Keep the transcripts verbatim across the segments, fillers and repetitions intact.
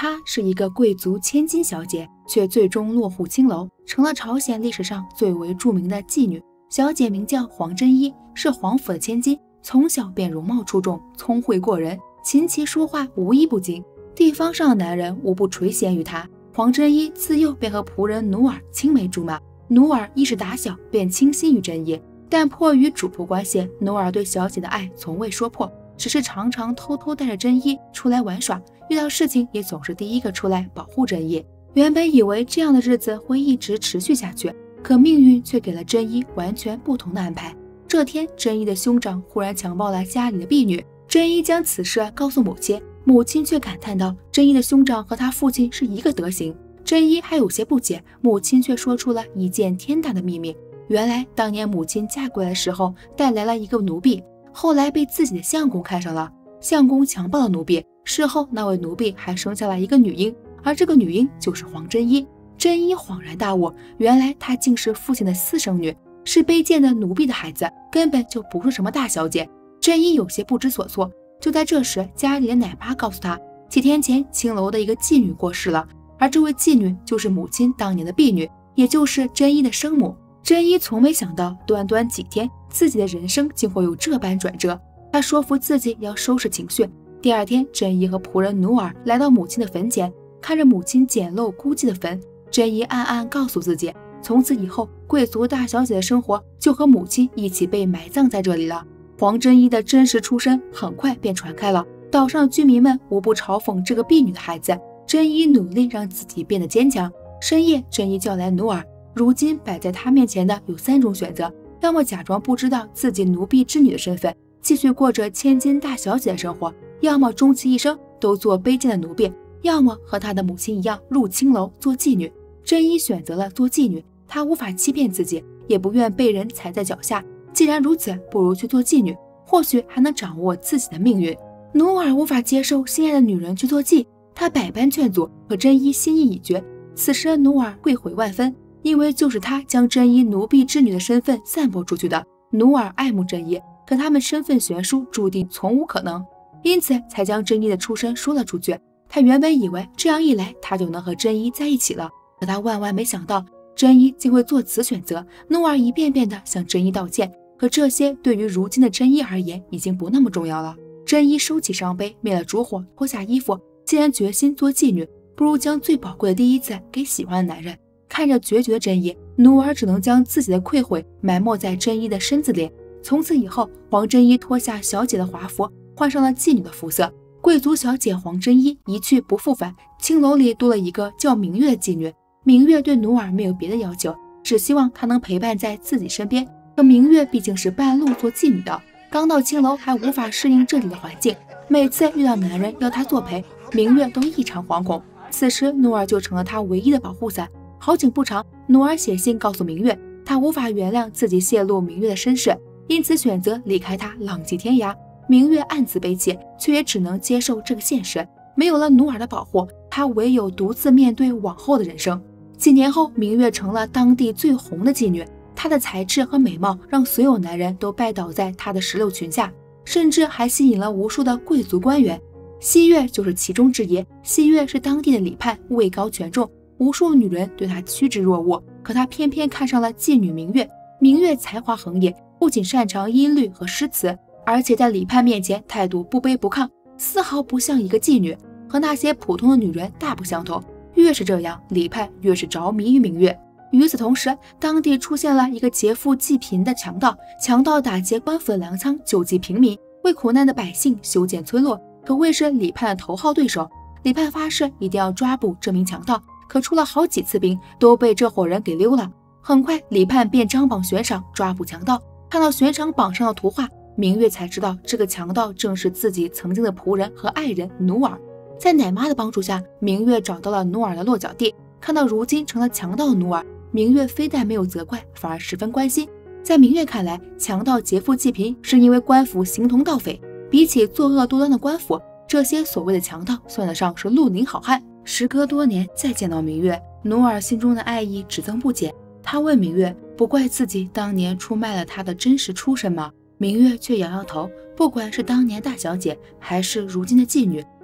她是一个贵族千金小姐，却最终落户青楼，成了朝鲜历史上最为著名的妓女。小姐名叫黄真一，是皇府的千金，从小便容貌出众，聪慧过人，琴棋书画无一不精，地方上的男人无不垂涎于她。黄真一自幼便和仆人努尔青梅竹马，努尔一时打小便倾心于真一，但迫于主仆关系，努尔对小姐的爱从未说破，只是常常偷偷带着真一出来玩耍，遇到事情也总是第一个出来保护真一。原本以为这样的日子会一直持续下去，可命运却给了真一完全不同的安排。这天，真一的兄长忽然强暴了家里的婢女，真一将此事告诉母亲，母亲却感叹道：真一的兄长和他父亲是一个德行。真一还有些不解，母亲却说出了一件天大的秘密。原来当年母亲嫁过来的时候带来了一个奴婢，后来被自己的相公看上了，相公强暴了奴婢，事后那位奴婢还生下了一个女婴，而这个女婴就是黄真一。真一恍然大悟，原来她竟是父亲的私生女，是卑贱的奴婢的孩子，根本就不是什么大小姐。真一有些不知所措。就在这时，家里的奶妈告诉她，几天前青楼的一个妓女过世了，而这位妓女就是母亲当年的婢女，也就是真一的生母。真一从没想到，短短几天，自己的人生竟会有这般转折。他说服自己要收拾情绪。第二天，真一和仆人努尔来到母亲的坟前，看着母亲简陋孤寂的坟，真一暗暗告诉自己，从此以后，贵族大小姐的生活就和母亲一起被埋葬在这里了。黄真一的真实出身很快便传开了，岛上的居民们无不嘲讽这个婢女的孩子。真一努力让自己变得坚强。深夜，真一叫来努尔，如今摆在他面前的有三种选择：要么假装不知道自己奴婢之女的身份，继续过着千金大小姐的生活；要么终其一生都做卑贱的奴婢；要么和他的母亲一样入青楼做妓女。真一选择了做妓女，他无法欺骗自己，也不愿被人踩在脚下。既然如此，不如去做妓女，或许还能掌握自己的命运。努尔无法接受心爱的女人去做妓，他百般劝阻，可真一心意已决。此时努尔悔悔万分，因为就是他将真一奴婢之女的身份散播出去的。努尔爱慕真一，可他们身份悬殊，注定从无可能，因此才将真一的出身说了出去。他原本以为这样一来，他就能和真一在一起了，可他万万没想到，真一竟会做此选择。努尔一遍遍地向真一道歉，可这些对于如今的真一而言已经不那么重要了。真一收起伤悲，灭了烛火，脱下衣服，既然决心做妓女，不如将最宝贵的第一次给喜欢的男人。看着决绝的真一，努尔只能将自己的愧悔埋没在真一的身子里。从此以后，黄真一脱下小姐的华服，换上了妓女的肤色。贵族小姐黄真一一去不复返，青楼里多了一个叫明月的妓女。明月对努尔没有别的要求，只希望她能陪伴在自己身边。可明月毕竟是半路做妓女的，刚到青楼还无法适应这里的环境，每次遇到男人要她作陪，明月都异常惶恐。此时努尔就成了她唯一的保护伞。好景不长，努尔写信告诉明月，他无法原谅自己泄露明月的身世，因此选择离开他，浪迹天涯。明月暗自悲切，却也只能接受这个现实。没有了努尔的保护，他唯有独自面对往后的人生。几年后，明月成了当地最红的妓女，她的才智和美貌让所有男人都拜倒在她的石榴裙下，甚至还吸引了无数的贵族官员。西岳就是其中之一。西岳是当地的礼判，位高权重，无数女人对他趋之若鹜，可他偏偏看上了妓女明月。明月才华横溢，不仅擅长音律和诗词，而且在李盼面前态度不卑不亢，丝毫不像一个妓女，和那些普通的女人大不相同。越是这样，李盼越是着迷于明月。与此同时，当地出现了一个劫富济贫的强盗，强盗打劫官府的粮仓，救济平民，为苦难的百姓修建村落，可谓是李盼的头号对手。李盼发誓一定要抓捕这名强盗，可出了好几次兵，都被这伙人给溜了。很快，李盼便张榜悬赏抓捕强盗。看到悬赏榜上的图画，明月才知道这个强盗正是自己曾经的仆人和爱人努尔。在奶妈的帮助下，明月找到了努尔的落脚地。看到如今成了强盗的努尔，明月非但没有责怪，反而十分关心。在明月看来，强盗劫富济贫是因为官府形同盗匪，比起作恶多端的官府，这些所谓的强盗算得上是绿林好汉。时隔多年再见到明月，努尔心中的爱意只增不减。他问明月，不怪自己当年出卖了他的真实出身吗？明月却摇摇头，不管是当年大小姐还是如今的妓女，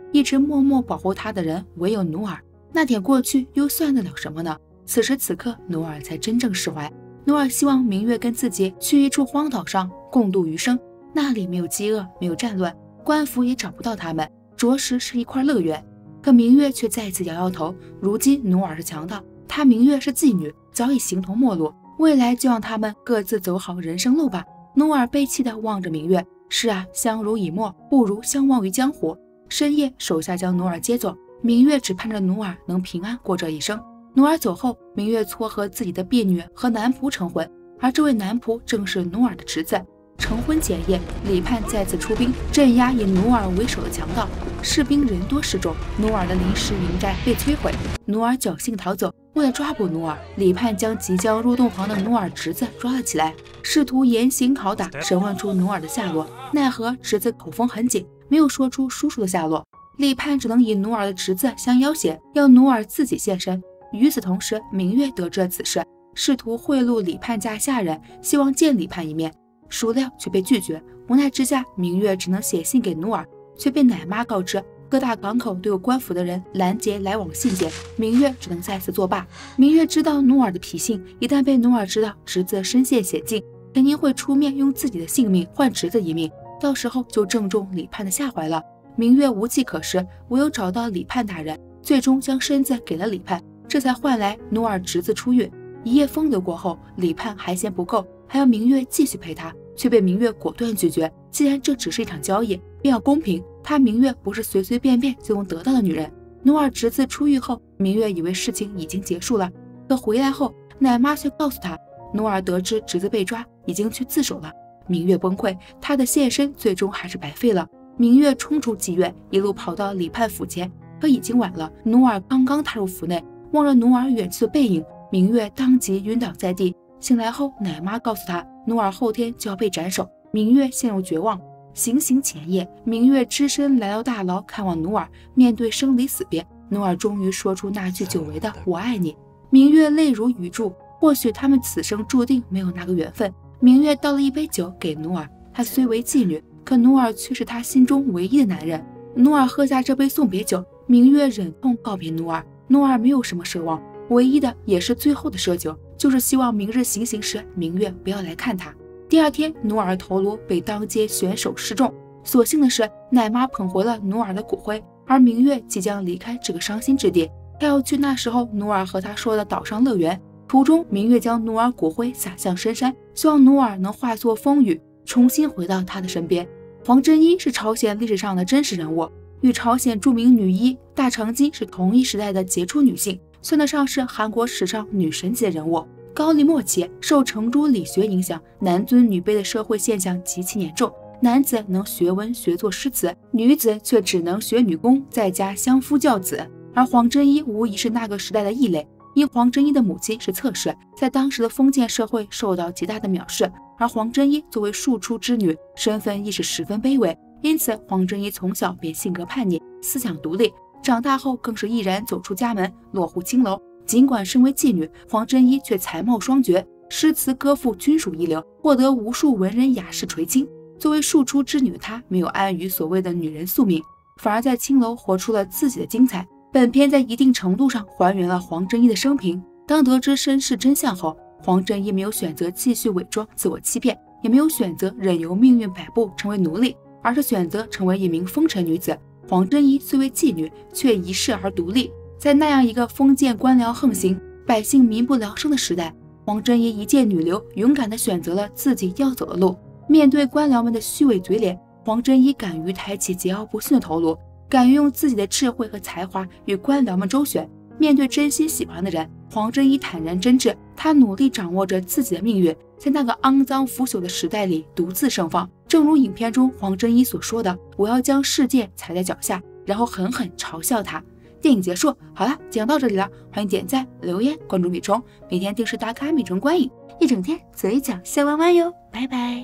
一直默默保护他的人唯有努尔。那点过去又算得了什么呢？此时此刻，努尔才真正释怀。努尔希望明月跟自己去一处荒岛上共度余生，那里没有饥饿，没有战乱，官府也找不到他们，着实是一块乐园。可明月却再次摇摇头，如今努尔是强盗，他明月是妓女，早已形同陌路，未来就让他们各自走好人生路吧。努尔悲戚地望着明月，是啊，相濡以沫，不如相忘于江湖。深夜，手下将努尔接走，明月只盼着努尔能平安过这一生。努尔走后，明月撮合自己的婢女和男仆成婚，而这位男仆正是努尔的侄子。成婚前夜，李盼再次出兵镇压以努尔为首的强盗，士兵人多势众，努尔的临时营寨被摧毁，努尔侥幸逃走。为了抓捕努尔，李盼将即将入洞房的努尔侄子抓了起来，试图严刑拷打，审问出努尔的下落。奈何侄子口风很紧，没有说出叔叔的下落，李盼只能以努尔的侄子相要挟，要努尔自己现身。与此同时，明月得知了此事，试图贿赂李盼家下人，希望见李盼一面，孰料却被拒绝。无奈之下，明月只能写信给努尔，却被奶妈告知各大港口都有官府的人拦截来往信件，明月只能再次作罢。明月知道努尔的脾性，一旦被努尔知道侄子身陷险境，肯定会出面用自己的性命换侄子一命，到时候就正中李盼的下怀了。明月无计可施，唯有找到李盼大人，最终将身子给了李盼，这才换来努尔侄子出狱。一夜风流过后，李盼还嫌不够，还要明月继续陪他，却被明月果断拒绝。既然这只是一场交易，便要公平，他明月不是随随便便就能得到的女人。努尔侄子出狱后，明月以为事情已经结束了，可回来后，奶妈却告诉他，努尔得知侄子被抓，已经去自首了。明月崩溃，他的献身最终还是白费了。明月冲出妓院，一路跑到李盼府前，可已经晚了。努尔刚刚踏入府内，望着努尔远去的背影，明月当即晕倒在地。醒来后，奶妈告诉他，努尔后天就要被斩首。明月陷入绝望。行刑前夜，明月只身来到大牢看望努尔，面对生离死别，努尔终于说出那句久违的我爱你。明月泪如雨注，或许他们此生注定没有那个缘分。明月倒了一杯酒给努尔，她虽为妓女，可努尔却是她心中唯一的男人。努尔喝下这杯送别酒，明月忍痛告别努尔。努尔没有什么奢望，唯一的也是最后的奢求，就是希望明日行刑时明月不要来看他。第二天，努尔头颅被当街选手示众，所幸的是奶妈捧回了努尔的骨灰，而明月即将离开这个伤心之地，他要去那时候努尔和他说的岛上乐园。途中，明月将努尔骨灰撒向深山，希望努尔能化作风雨，重新回到他的身边。黄真一是朝鲜历史上的真实人物，与朝鲜著名女医大长今是同一时代的杰出女性，算得上是韩国史上女神级的人物。高丽末期，受程朱理学影响，男尊女卑的社会现象极其严重，男子能学文学作诗词，女子却只能学女工，在家相夫教子。而黄真一无疑是那个时代的异类，因黄真一的母亲是侧室，在当时的封建社会受到极大的藐视，而黄真一作为庶出之女，身份亦是十分卑微，因此黄真一从小便性格叛逆，思想独立，长大后更是毅然走出家门，落户青楼。尽管身为妓女，黄真一却才貌双绝，诗词歌赋均属一流，获得无数文人雅士垂青。作为庶出之女的她，没有安于所谓的女人宿命，反而在青楼活出了自己的精彩。本片在一定程度上还原了黄真一的生平。当得知身世真相后，黄真一没有选择继续伪装自我欺骗，也没有选择任由命运摆布成为奴隶，而是选择成为一名风尘女子。黄真一虽为妓女，却一世而独立。在那样一个封建官僚横行、百姓民不聊生的时代，黄真一一介女流，勇敢地选择了自己要走的路。面对官僚们的虚伪嘴脸，黄真一敢于抬起桀骜不驯的头颅，敢于用自己的智慧和才华与官僚们周旋。面对真心喜欢的人，黄真一坦然真挚，她努力掌握着自己的命运，在那个肮脏腐朽的时代里独自盛放。正如影片中黄真一所说的，我要将世界踩在脚下，然后狠狠嘲笑他。电影结束，好了，讲到这里了，欢迎点赞、留言、关注米虫，每天定时打卡米虫观影，一整天嘴角笑弯弯哟，拜拜。